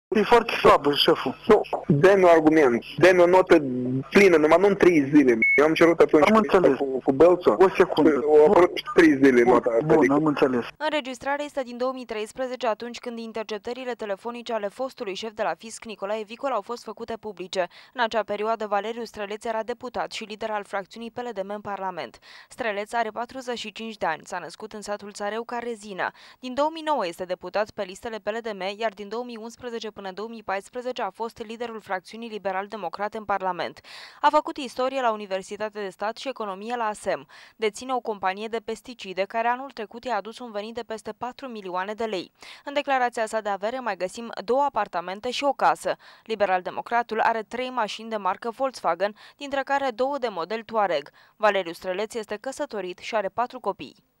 E foarte slabă, șeful. Nu, dă-mi un argument, dă-mi o notă plină, numai nu în 3 zile. Eu am cerut atunci cu Bălțu. O secundă. O apărut 3 zile nota asta. Bun, am înțeles. Înregistrarea este din 2013, atunci când interceptările telefonice ale fostului șef de la fisc, Nicolae Vicol, au fost făcute publice. În acea perioadă, Valeriu Străleț era deputat și lider al fracțiunii PLDM în Parlament. Străleț are 45 de ani, s-a născut în satul Țareu, Carezina. Din 2009 este deputat pe listele PLDM, iar din 2011 până 2014 a fost liderul fracțiunii liberal-democrate în Parlament. A făcut istorie la Universitatea de Stat și economie la ASEM. Deține o companie de pesticide care anul trecut i-a adus un venit de peste 4 milioane de lei. În declarația sa de avere mai găsim 2 apartamente și o casă. Liberal-democratul are 3 mașini de marcă Volkswagen, dintre care 2 de model Touareg. Valeriu Străleț este căsătorit și are 4 copii.